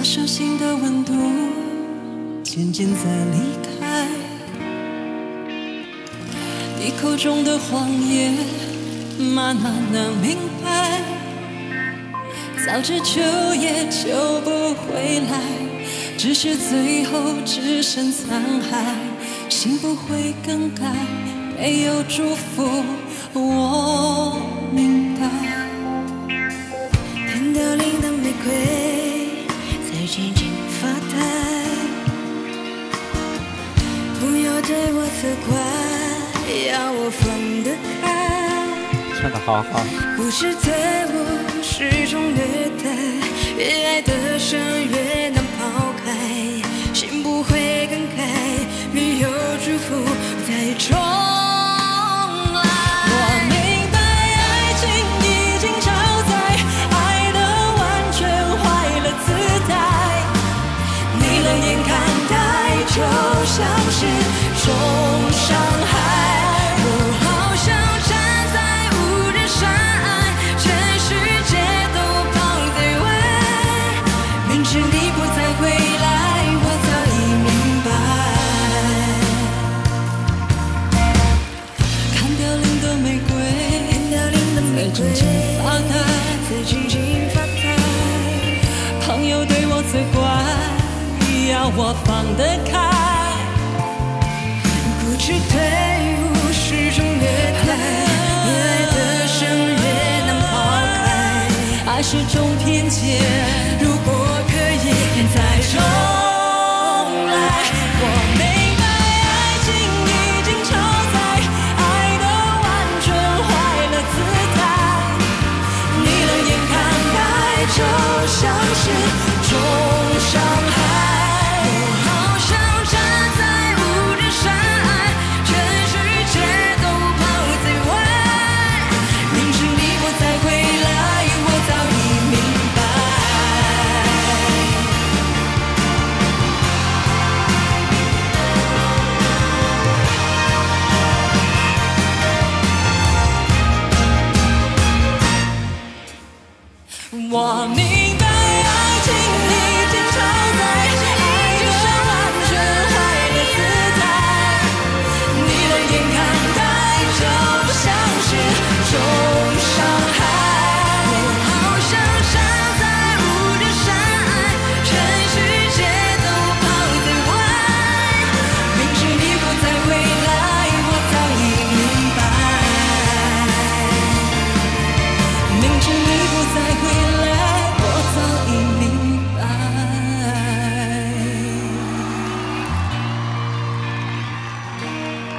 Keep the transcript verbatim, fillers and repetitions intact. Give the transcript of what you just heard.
手心的温度渐渐在离开，你口中的谎言慢慢能明白，早知救也救不回来，只是最后只剩残骸，心不会更改，没有祝福，我明白。 天凋零的玫瑰在渐渐发呆，朋友对我责怪，要我放得开， 唱得好好。 故事对我是种虐待，越爱的深越难抛开，心不会更改，没有祝福再重来。 我明白爱情已经超载，爱得完全坏了姿态，你冷眼看待就像是种伤害。渐渐发呆，在静静发呆。朋友对我责怪，要我放得开。 固执对我是种虐待，越爱的深越难抛开。 爱是种偏见，如果可以再重来，我明白爱情已经超载，爱得完全坏了姿态。就像是种伤害， 我好想站在无人山隘，全世界都抛在外。明知你不再回来，我早已明白。我明